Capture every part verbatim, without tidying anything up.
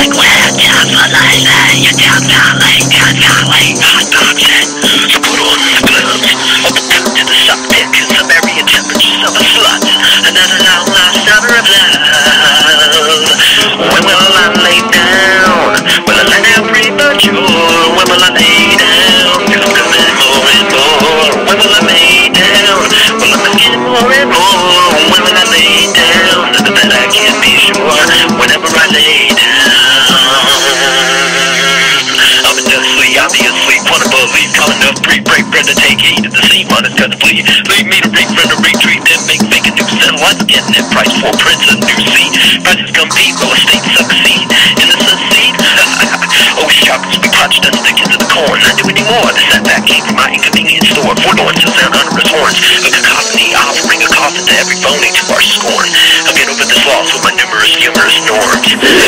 like where just a lady, you just hValley, hValley, HotBox'n. So put on the gloves, open up to the shop pick, some area temperatures of a slut, and then a long lost summer of love. When will I lay down? Will I lay down premature? When will I lay down? Cause I'm coming more and more. When will I lay down? Well, I'm getting more and more. When will I lay down? That I can't be sure. Whenever I lay down, I'm intensely, obviously, wanna believe, calling up, breathe, break, bread to take heed of the sea, honest, gonna bleed. Leave me to refriend to retreat, then make, make a new satellite, getting it price for prints of new sea. Prices compete, real estate succeed. In the succeed, oh, shockers, we clutched and stick into the corn. Not do anymore, the setback came from my inconvenience store. Forlorn to sound under his horns. A cacophony, offering a coffin to every phony to our scorn. I'll get over this loss with my numerous, humorous norms.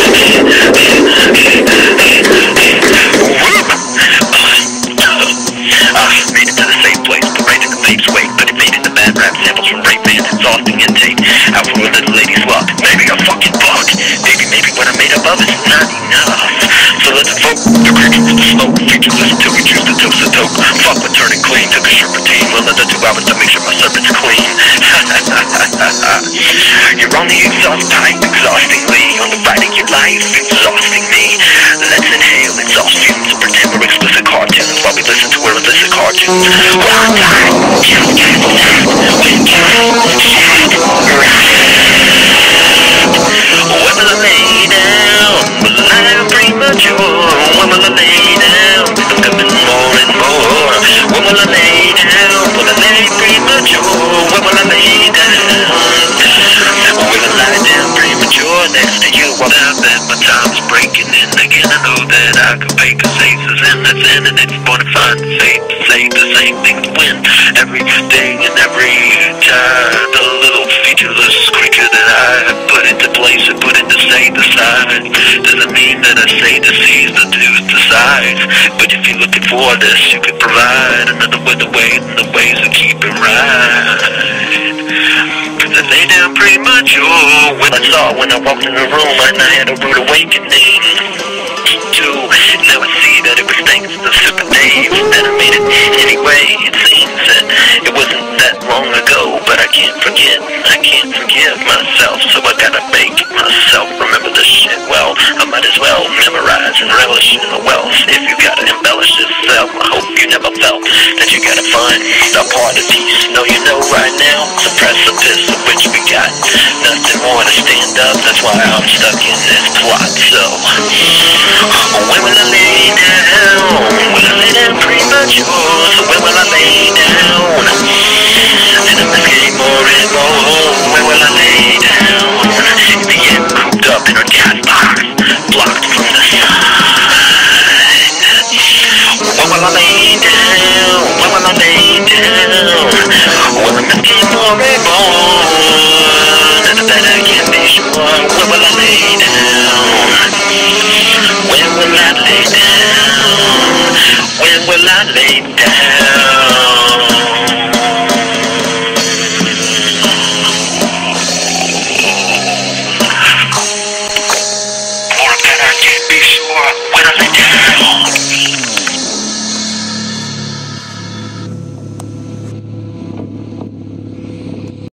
Ah, made it to the safe place, but right in the fate's wake. But it made in the bad rap samples from rape bands, exhausting intake. Out for a little lady's luck, maybe a fucking buck. Maybe, maybe what I made above is not enough. So let's vote, the crickets, the smoke, featureless until we choose to toast the toke. Fuck with turning clean, took a short routine. Well, another two hours to make sure my servant's clean. You're on the exhaust pipe, exhaustingly. On the ride of your life, exhausting me. Let's inhale exhaust fumes and pretend we're explicit cartoons while we listen to our illicit cartoons. Well done, just get that, we just shit right. When will I lay down? Will I have premature? When will I lay down? I'm coming more and more. When will I lay down? Will I lay premature? When will I lay down? Will I lie down premature next to you while I bet my time's breaking in again? I know that I could pay cause ace is in, that's in, and it's more to find safe to say the same things win every day and every time. The little featureless creature that I put into place and put into say the side doesn't mean that I say to seize the twos to sides. But if you're looking for this, you could provide another way, the way, and the ways to keep it right. I lay down premature. When I saw when I walked in the room and I had a rude awakening too. Now I see that it was thanks to Super Dave that I made it anyway. It seems that it wasn't that long ago, but I can't forget, I can't forgive myself, so I gotta make myself remember this shit well. I might as well memorize and relish in the wealth. If you gotta embellish yourself, I hope you never felt that you gotta find a part of peace. No, you know right now, the precipice of which we got nothing more to stand up. That's why I'm stuck in this plot. So when will I lay down? Will I lay down premature? So when will I lay down? And I'm getting more and more. When will I lay down? In the end, cooped up in her cat